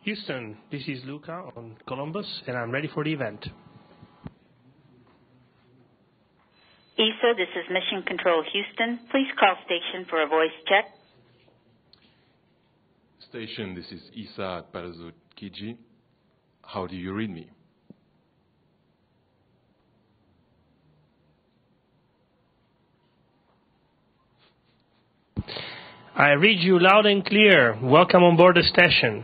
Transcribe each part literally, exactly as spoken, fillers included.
Houston, this is Luca on Columbus, and I'm ready for the event. E S A, this is Mission Control Houston. Please call station for a voice check. Station, this is E S A at Palazzo Chigi. How do you read me? I read you loud and clear. Welcome on board the station.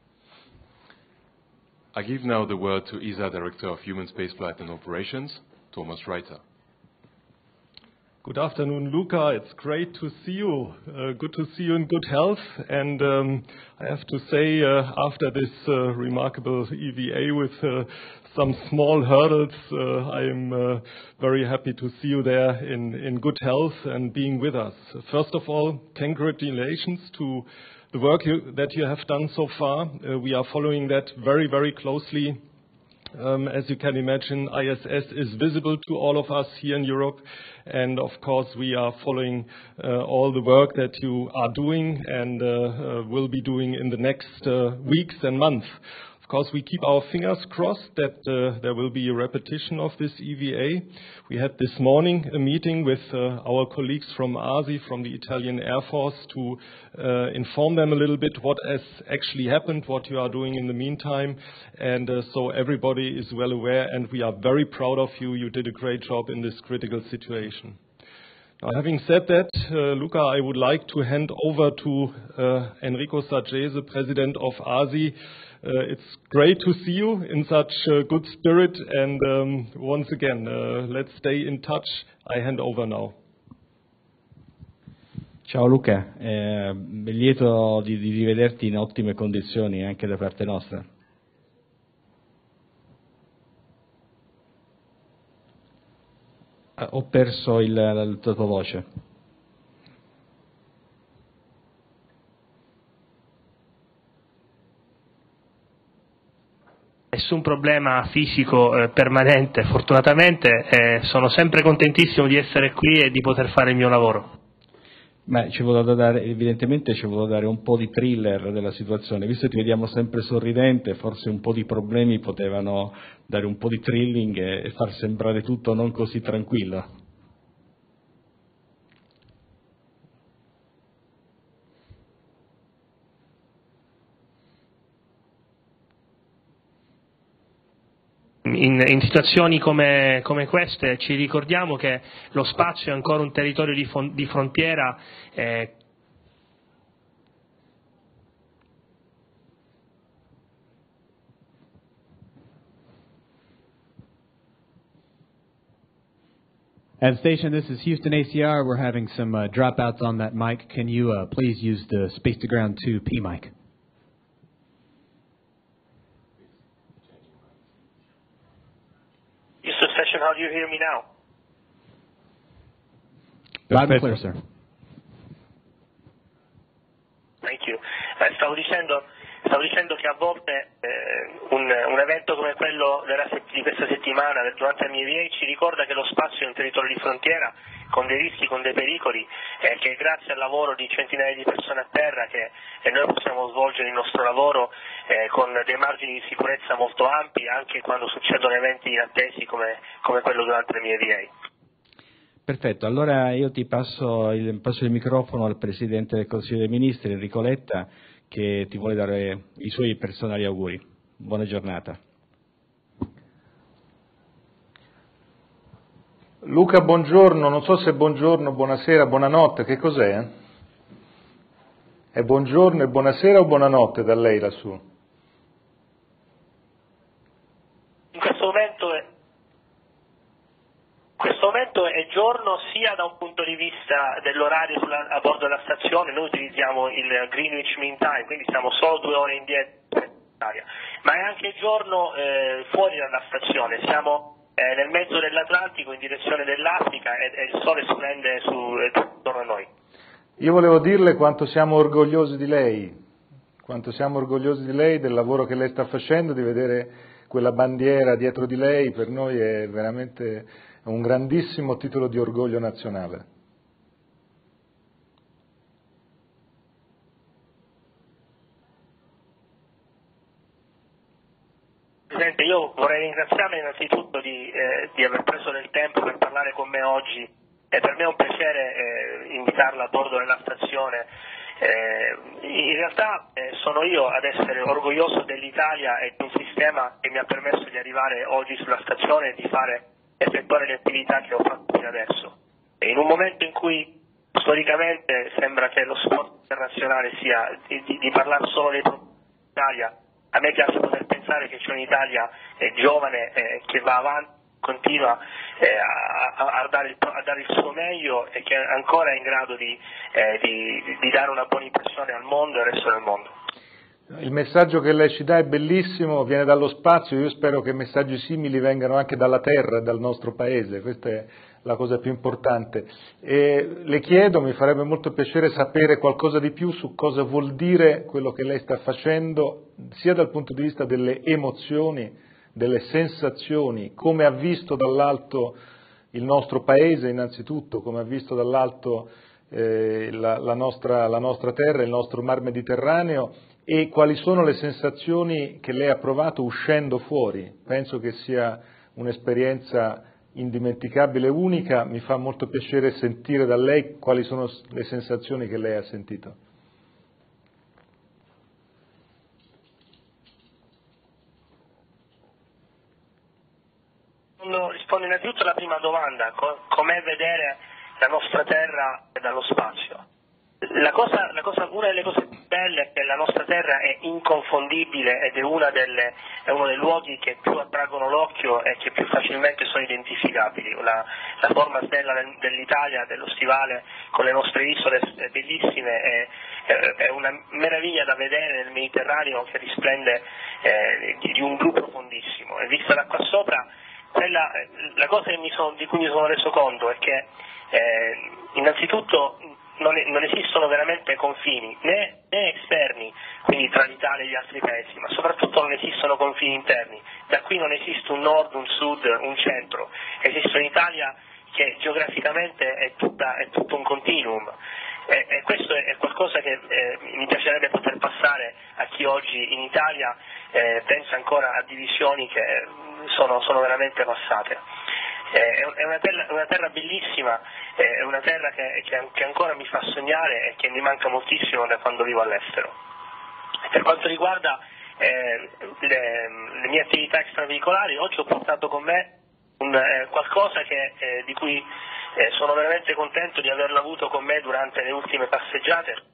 I give now the word to E S A Director of Human Spaceflight and Operations, Thomas Reiter. Good afternoon, Luca. It's great to see you. Uh, good to see you in good health. And um, I have to say, uh, after this uh, remarkable E V A with uh, some small hurdles, uh, I am uh, very happy to see you there in, in good health and being with us. First of all, congratulations to the work you, that you have done so far. Uh, we are following that very, very closely. Um, as you can imagine, I S S is visible to all of us here in Europe, and of course we are following uh, all the work that you are doing and uh, uh, will be doing in the next uh, weeks and months. Of course, we keep our fingers crossed that uh, there will be a repetition of this E V A. We had this morning a meeting with uh, our colleagues from A S I, from the Italian Air Force, to uh, inform them a little bit what has actually happened, what you are doing in the meantime. And uh, so everybody is well aware, and we are very proud of you. You did a great job in this critical situation. Now, having said that, uh, Luca, I would like to hand over to uh, Enrico Saggese, President of A S I. Uh, it's great to see you in such uh, good spirit, and um, once again, uh, let's stay in touch. I hand over now. Ciao Luca, eh, lieto di, di rivederti in ottime condizioni anche da parte nostra. Ho perso il, la, la tua voce. Nessun problema fisico eh, permanente, fortunatamente eh, sono sempre contentissimo di essere qui e di poter fare il mio lavoro. Beh, ci volevo dare, evidentemente ci volevo dare un po' di thriller della situazione, visto che ti vediamo sempre sorridente, forse un po' di problemi potevano dare un po' di thrilling e, e far sembrare tutto non così tranquillo. In, in situazioni come, come queste ci ricordiamo che lo spazio è ancora un territorio di, fon, di frontiera eh, At station, this is Houston A C R. We're having some uh, dropouts on that mic. Can you uh, please use the Space to Ground two P mic? Houston Station, how do you hear me now? Loud and clear, sir. Thank you. Eh, stavo dicendo, stavo dicendo che a volte eh, un, un evento come quello della, di questa settimana, durante la mia E V A, ci ricorda che lo spazio è un territorio di frontiera con dei rischi, con dei pericoli, eh, che grazie al lavoro di centinaia di persone a terra che eh, noi possiamo svolgere il nostro lavoro eh, con dei margini di sicurezza molto ampi, anche quando succedono eventi inattesi come, come quello durante la mia E V A. Perfetto, allora io ti passo il, passo il microfono al Presidente del Consiglio dei Ministri, Enrico Letta, che ti vuole dare i suoi personali auguri. Buona giornata. Luca, buongiorno, non so se buongiorno, buonasera, buonanotte, che cos'è? È buongiorno e buonasera o buonanotte da lei lassù? In questo momento è In questo momento è giorno sia da un punto di vista dell'orario sulla, a bordo della stazione, noi utilizziamo il Greenwich Mean Time, quindi siamo solo due ore indietro, ma è anche giorno eh, fuori dalla stazione, siamo eh, nel mezzo dell'Atlantico in direzione dell'Africa e, e il sole splende su, eh, attorno a noi. Io volevo dirle quanto siamo orgogliosi di lei, quanto siamo orgogliosi di lei, del lavoro che lei sta facendo, di vedere quella bandiera dietro di lei, per noi è veramente un grandissimo titolo di orgoglio nazionale. Presidente, io vorrei ringraziarla innanzitutto di, eh, di aver preso del tempo per parlare con me oggi. Eh, per me è un piacere eh, invitarla a bordo della stazione. Eh, in realtà eh, sono io ad essere orgoglioso dell'Italia e di un sistema che mi ha permesso di arrivare oggi sulla stazione e di fare effettuare le attività che ho fatto fino adesso. E in un momento in cui storicamente sembra che lo sport internazionale sia di, di, di parlare solo dei problemi dell'Italia, a me piace poter pensare che c'è un'Italia eh, giovane eh, che va avanti, continua eh, a, a, dare il, a dare il suo meglio e che ancora è in grado di, eh, di, di dare una buona impressione al mondo e al resto del mondo. Il messaggio che lei ci dà è bellissimo, viene dallo spazio, io spero che messaggi simili vengano anche dalla terra, dal nostro paese, questa è la cosa più importante. E le chiedo, mi farebbe molto piacere sapere qualcosa di più su cosa vuol dire quello che lei sta facendo, sia dal punto di vista delle emozioni, delle sensazioni, come ha visto dall'alto il nostro paese innanzitutto, come ha visto dall'alto eh, la, la, nostra, la nostra terra, il nostro mar Mediterraneo, e quali sono le sensazioni che lei ha provato uscendo fuori. Penso che sia un'esperienza indimenticabile, unica, mi fa molto piacere sentire da lei quali sono le sensazioni che lei ha sentito. Rispondo innanzitutto alla prima domanda, com'è vedere la nostra terra dallo spazio. La cosa, la cosa, una delle cose più belle è che la nostra terra è inconfondibile ed è, una delle, è uno dei luoghi che più attraggono l'occhio e che più facilmente sono identificabili. La, la forma stella dell'Italia, dello stivale, con le nostre isole bellissime, è, è una meraviglia da vedere nel Mediterraneo che risplende eh, di, di un blu profondissimo. E vista da qua sopra, quella, la cosa che mi sono, di cui mi sono reso conto è che eh, innanzitutto Non, non esistono veramente confini né, né esterni, quindi tra l'Italia e gli altri paesi, ma soprattutto non esistono confini interni. Da qui non esiste un nord, un sud, un centro, esiste un'Italia che geograficamente è, tutta, è tutto un continuum. E, e questo è, è qualcosa che eh, mi piacerebbe poter passare a chi oggi in Italia eh, pensa ancora a divisioni che sono, sono veramente passate. È una terra, una terra bellissima, è una terra che, che ancora mi fa sognare e che mi manca moltissimo da quando vivo all'estero. Per quanto riguarda eh, le, le mie attività extraveicolari, oggi ho portato con me un, eh, qualcosa che, eh, di cui eh, sono veramente contento di averlo avuto con me durante le ultime passeggiate.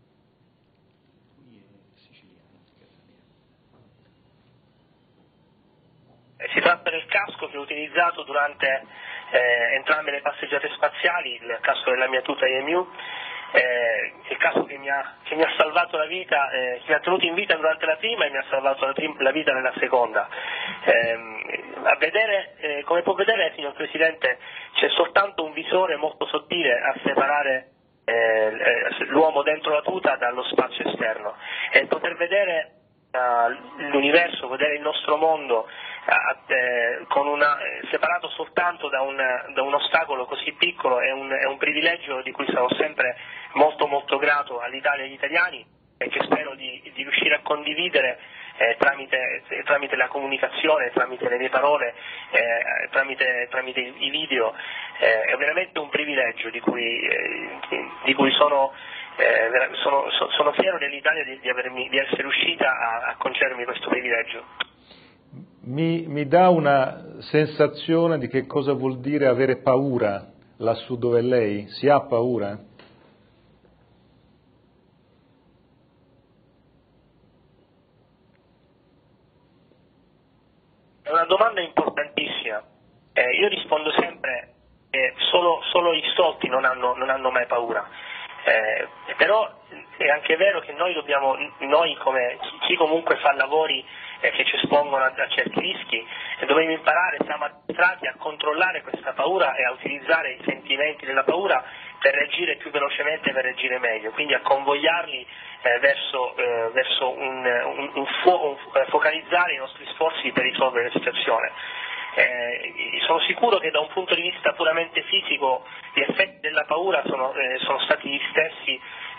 Si tratta del casco che ho utilizzato durante eh, entrambe le passeggiate spaziali, il casco della mia tuta I M U, eh, il casco che mi, ha, che mi ha salvato la vita, eh, che mi ha tenuto in vita durante la prima e mi ha salvato la, prim- la vita nella seconda. Eh, a vedere, eh, come può vedere, signor Presidente, c'è soltanto un visore molto sottile a separare eh, l'uomo dentro la tuta dallo spazio esterno, e poter vedere uh, l'universo, vedere il nostro mondo Eh, con una, eh, separato soltanto da un, da un ostacolo così piccolo è un, è un privilegio di cui sarò sempre molto molto grato all'Italia e agli italiani, e che spero di, di riuscire a condividere eh, tramite, eh, tramite la comunicazione, tramite le mie parole, eh, tramite, tramite i video. Eh, è veramente un privilegio di cui, eh, di cui sono, eh, sono, sono fiero dell'Italia di, di, avermi, di essere riuscita a, a concedermi questo privilegio. Mi, mi dà una sensazione di che cosa vuol dire avere paura lassù dove è lei? Si ha paura? È una domanda importantissima. Eh, io rispondo sempre che solo, solo i stolti non hanno, non hanno mai paura. Eh, però è anche vero che noi dobbiamo, noi come chi comunque fa lavori eh, che ci espongono a, a certi rischi, e dobbiamo imparare, siamo addestrati a controllare questa paura e a utilizzare i sentimenti della paura per reagire più velocemente, per reagire meglio, quindi a convogliarli eh, verso, eh, verso un, un, un, fo, un focalizzare i nostri sforzi per risolvere la situazione. Eh, sono sicuro che da un punto di vista puramente fisico gli effetti della paura sono, eh, sono stati gli stessi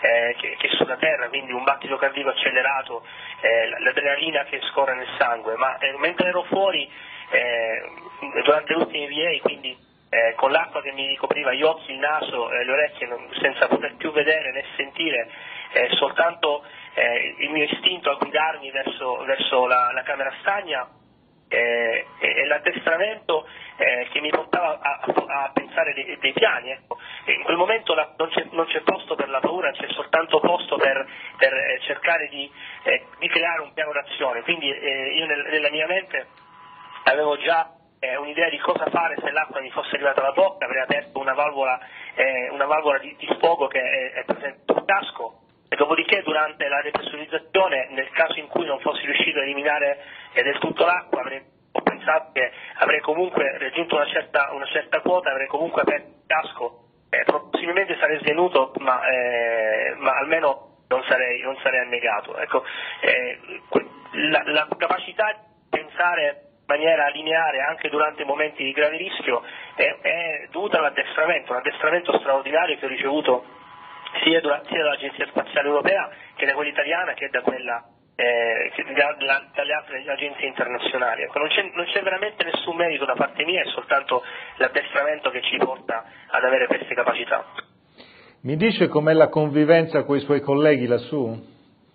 eh, che, che sulla terra, quindi un battito cardiaco accelerato, eh, l'adrenalina che scorre nel sangue, ma eh, mentre ero fuori eh, durante l'ultima E V A, quindi eh, con l'acqua che mi ricopriva gli occhi, il naso e le orecchie, non, senza poter più vedere né sentire, eh, soltanto eh, il mio istinto a guidarmi verso, verso la, la camera stagna eh, e, e l'addestramento eh, che mi portava a, a, a pensare dei, dei piani. Ecco. In quel momento la, non, c'è, non c'è posto per la paura, c'è soltanto posto per, per eh, cercare di, eh, di creare un piano d'azione. Quindi eh, io nel, nella mia mente avevo già eh, un'idea di cosa fare se l'acqua mi fosse arrivata alla bocca, avrei aperto una valvola, eh, una valvola di, di sfogo che è, è presente sul casco, e dopodiché durante la depressurizzazione, nel caso in cui non fossi riuscito a eliminare eh, del tutto l'acqua, avrei, ho pensato che avrei comunque raggiunto una certa, una certa quota, avrei comunque aperto il casco, eh, possibilmente sarei svenuto, ma, eh, ma almeno non sarei, non sarei annegato. Ecco, eh, la, la capacità di pensare in maniera lineare anche durante momenti di grave rischio è, è dovuta all'addestramento, un addestramento straordinario che ho ricevuto sia, durante, sia dall'Agenzia Spaziale Europea che da quella italiana che da quella eh, che da, da, dalle altre agenzie internazionali. Ecco, non, c'è, non c'è veramente nessun merito da parte mia, è soltanto l'addestramento che ci porta ad avere queste capacità. Mi dice com'è la convivenza con i suoi colleghi lassù?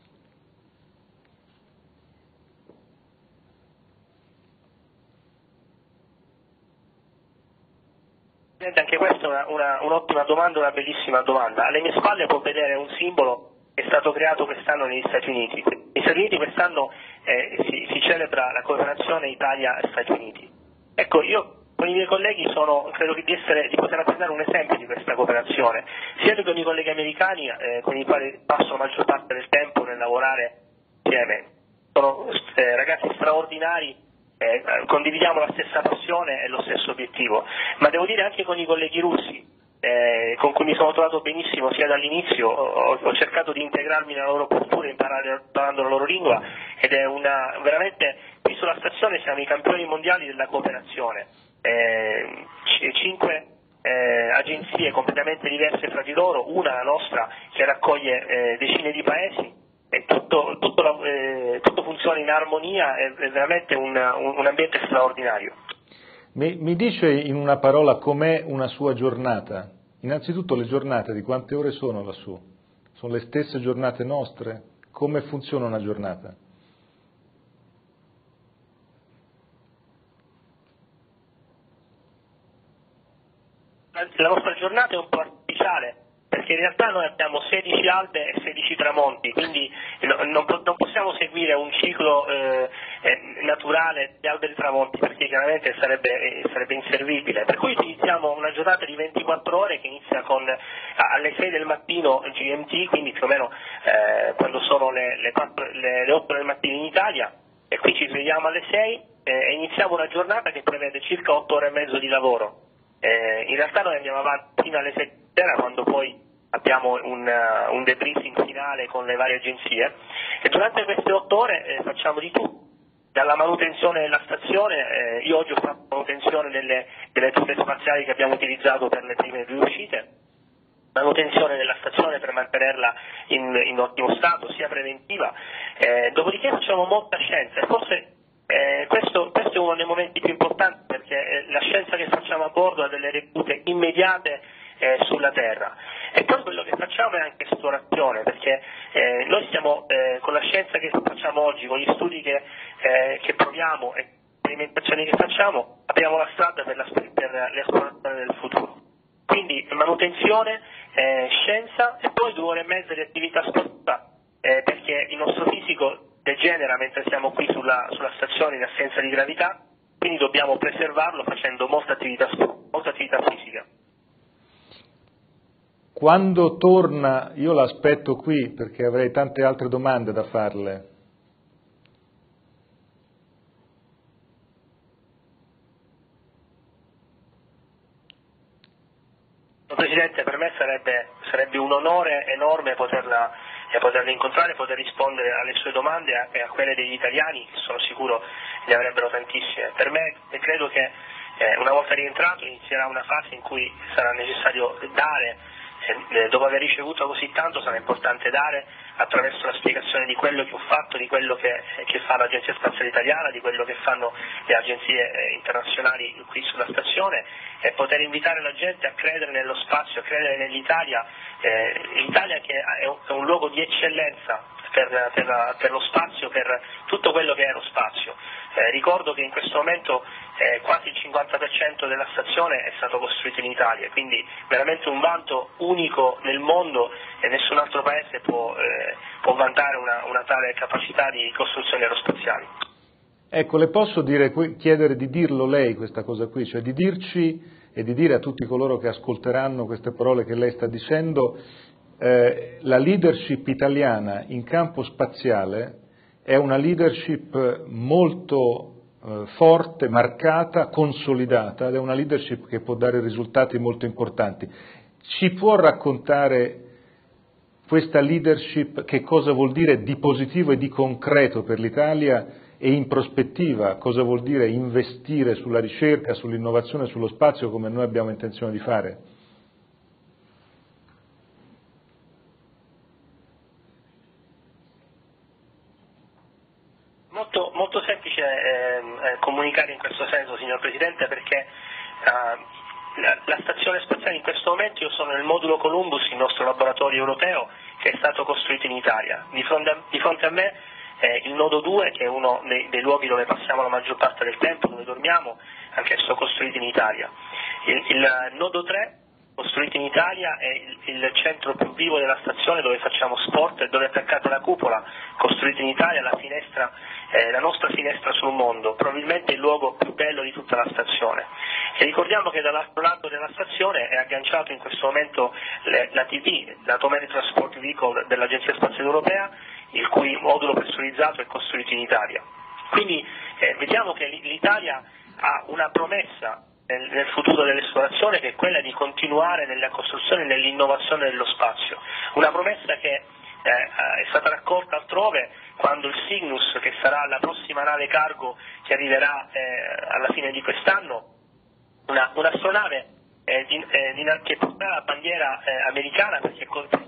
Anche questa è una, una, un'ottima domanda, una bellissima domanda. Alle mie spalle può vedere un simbolo che è stato creato quest'anno negli Stati Uniti. Negli Stati Uniti quest'anno eh, si, si celebra la cooperazione Italia-Stati Uniti. Ecco, io con i miei colleghi sono, credo di, essere, di poter rappresentare un esempio di questa cooperazione, sia con i colleghi americani eh, con i quali passo la maggior parte del tempo nel lavorare insieme. Sono eh, ragazzi straordinari. Eh, condividiamo la stessa passione e lo stesso obiettivo, ma devo dire anche con i colleghi russi, eh, con cui mi sono trovato benissimo sia dall'inizio, ho, ho cercato di integrarmi nella loro cultura, imparare parlando la loro lingua, ed è una, veramente, qui sulla stazione siamo i campioni mondiali della cooperazione, eh, c- cinque eh, agenzie completamente diverse fra di loro, una la nostra che raccoglie eh, decine di paesi, e tutto, tutto, eh, tutto funziona in armonia, è, è veramente un, un, un ambiente straordinario. Mi, mi dice in una parola com'è una sua giornata? Innanzitutto le giornate di quante ore sono lassù? Sono le stesse giornate nostre? Come funziona una giornata? La nostra giornata è un po' artificiale, perché in realtà noi abbiamo sedici albe e sedici tramonti, quindi non, non possiamo seguire un ciclo eh, eh, naturale di albe e tramonti, perché chiaramente sarebbe, eh, sarebbe inservibile. Per cui utilizziamo una giornata di ventiquattro ore che inizia con alle sei del mattino G M T, quindi più o meno eh, quando sono le, le, quattro, le, le otto del mattino in Italia, e qui ci svegliamo alle sei eh, e iniziamo una giornata che prevede circa otto ore e mezzo di lavoro. Eh, in realtà noi andiamo avanti fino alle sei sera, quando poi abbiamo un, uh, un debriefing finale con le varie agenzie, e durante queste otto ore eh, facciamo di tutto, dalla manutenzione della stazione, eh, io oggi ho fatto manutenzione delle, delle tutte spaziali che abbiamo utilizzato per le prime due uscite, manutenzione della stazione per mantenerla in, in ottimo stato, sia preventiva, eh, dopodiché facciamo molta scienza, e forse eh, questo, questo è uno dei momenti più importanti, perché eh, la scienza che facciamo a bordo ha delle ricadute immediate eh, sulla Terra, e poi quello che facciamo è anche esplorazione, perché eh, noi stiamo eh, con la scienza che facciamo oggi, con gli studi che, eh, che proviamo e le sperimentazioni che facciamo, apriamo la strada per, la, per l'esplorazione del futuro. Quindi manutenzione, eh, scienza e poi due ore e mezza di attività sportiva, eh, perché il nostro fisico degenera mentre siamo qui sulla, sulla stazione in assenza di gravità, quindi dobbiamo preservarlo facendo molta attività, molta attività fisica. Quando torna, io l'aspetto qui perché avrei tante altre domande da farle. Presidente, per me sarebbe, sarebbe un onore enorme poterla, eh, poterla incontrare, poter rispondere alle sue domande e a, a quelle degli italiani, che sono sicuro ne avrebbero tantissime. Per me credo che eh, una volta rientrato inizierà una fase in cui sarà necessario dare eh, dopo aver ricevuto così tanto sarà importante dare attraverso la spiegazione di quello che ho fatto, di quello che, che fa l'Agenzia Spaziale Italiana, di quello che fanno le agenzie eh, internazionali qui sulla stazione, e poter invitare la gente a credere nello spazio, a credere nell'Italia, eh, l'Italia che è un, è un luogo di eccellenza per, per, per lo spazio, per tutto quello che è lo spazio. Eh, ricordo che in questo momento eh, quasi il cinquanta per cento della stazione è stato costruito in Italia, quindi veramente un vanto unico nel mondo, e nessun altro paese può, eh, può vantare una, una tale capacità di costruzioni aerospaziali. Ecco, le posso dire, chiedere di dirlo lei questa cosa qui, cioè di dirci e di dire a tutti coloro che ascolteranno queste parole che lei sta dicendo, eh, la leadership italiana in campo spaziale è una leadership molto eh, forte, marcata, consolidata, ed è una leadership che può dare risultati molto importanti. Ci può raccontare questa leadership che cosa vuol dire di positivo e di concreto per l'Italia, e in prospettiva cosa vuol dire investire sulla ricerca, sull'innovazione, sullo spazio, come noi abbiamo intenzione di fare? Molto, molto semplice eh, comunicare in questo senso, signor Presidente, perché eh, la, la stazione spaziale in questo momento, io sono nel modulo Columbus, il nostro laboratorio europeo, che è stato costruito in Italia. Di fronte a, di fronte a me eh, il nodo due, che è uno dei, dei luoghi dove passiamo la maggior parte del tempo, dove dormiamo, anch'esso costruito in Italia. Il, il nodo tre, costruito in Italia, è il, il centro più vivo della stazione, dove facciamo sport e dove è attaccata la cupola, costruita in Italia, la finestra, eh, la nostra finestra sul mondo, probabilmente il luogo più bello di tutta la stazione. E ricordiamo che dall'altro lato della stazione è agganciato in questo momento le, la T V, l'Atomic Transport Vehicle dell'Agenzia Spaziale Europea, il cui modulo pressurizzato è costruito in Italia. Quindi eh, vediamo che l'Italia ha una promessa nel, nel futuro dell'esplorazione, che è quella di continuare nella costruzione e nell'innovazione dello spazio. Una promessa che eh, è stata raccolta altrove, quando il Cygnus, che sarà la prossima nave cargo che arriverà eh, alla fine di quest'anno, una, un'astronave eh, di, eh, di, che porterà la bandiera eh, americana, perché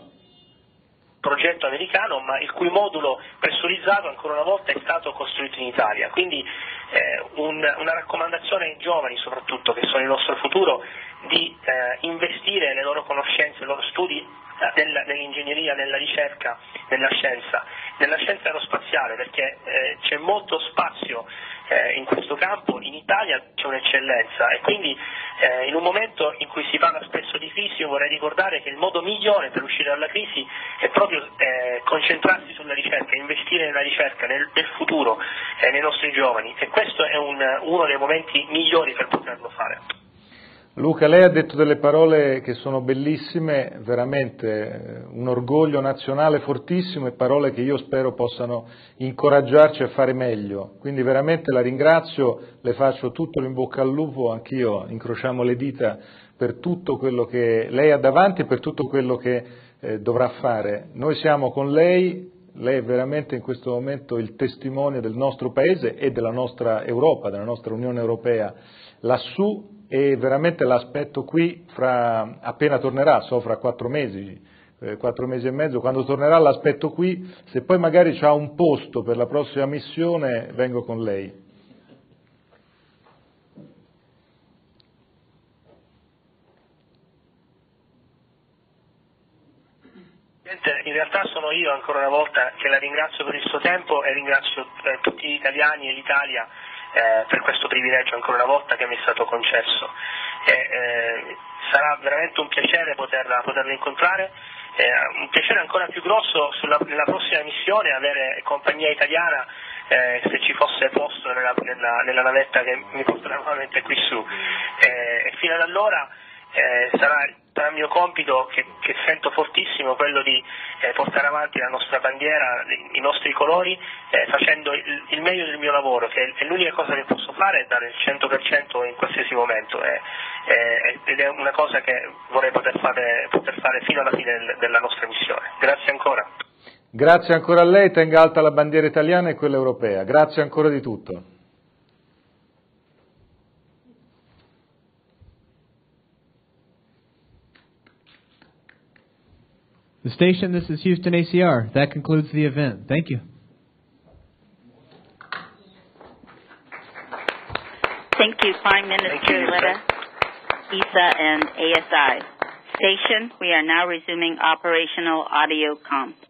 progetto americano, ma il cui modulo pressurizzato ancora una volta è stato costruito in Italia. Quindi eh, un, una raccomandazione ai giovani, soprattutto, che sono il nostro futuro, di eh, investire le loro conoscenze, i loro studi eh, nella, nell'ingegneria, nella ricerca, nella scienza, nella scienza aerospaziale, perché eh, c'è molto spazio eh, in questo campo. In Italia c'è un'eccellenza, e quindi eh, in un momento in cui si parla spesso di crisi, io vorrei ricordare che il modo migliore per uscire dalla crisi è proprio eh, concentrarsi sulla ricerca, investire nella ricerca, nel, nel futuro, eh, nei nostri giovani, e questo è un, uno dei momenti migliori per poterlo fare. Luca, lei ha detto delle parole che sono bellissime, veramente un orgoglio nazionale fortissimo, e parole che io spero possano incoraggiarci a fare meglio. Quindi veramente la ringrazio, le faccio tutto l'in bocca al lupo, anch'io incrociamo le dita per tutto quello che lei ha davanti e per tutto quello che eh, dovrà fare. Noi siamo con lei, lei è veramente in questo momento il testimone del nostro Paese e della nostra Europa, della nostra Unione Europea lassù, e veramente l'aspetto qui fra, appena tornerà, so fra quattro mesi, eh, quattro mesi e mezzo, quando tornerà l'aspetto qui, se poi magari c'ha un posto per la prossima missione, vengo con lei. In realtà sono io ancora una volta che la ringrazio per il suo tempo, e ringrazio eh, tutti gli italiani e l'Italia Eh, per questo privilegio ancora una volta che mi è stato concesso. E, eh, sarà veramente un piacere poterla, poterla incontrare, eh, un piacere ancora più grosso sulla, nella prossima missione avere compagnia italiana, eh, se ci fosse posto nella, nella, nella navetta che mi porterà nuovamente qui su, eh, e fino ad allora eh, sarà, sarà mio compito, che, che sento fortissimo, quello di eh, portare avanti la nostra bandiera, i nostri colori, eh, facendo il, il meglio del mio lavoro, che è, è l'unica cosa che posso fare, è dare il cento per cento in qualsiasi momento, eh, eh, ed è una cosa che vorrei poter fare, poter fare fino alla fine del, della nostra missione. Grazie ancora. Grazie ancora a lei, tenga alta la bandiera italiana e quella europea. Grazie ancora di tutto. The station, this is Houston A C R. That concludes the event. Thank you. Thank you, Prime Minister Letta, E S A, and A S I. Station, we are now resuming operational audio comms.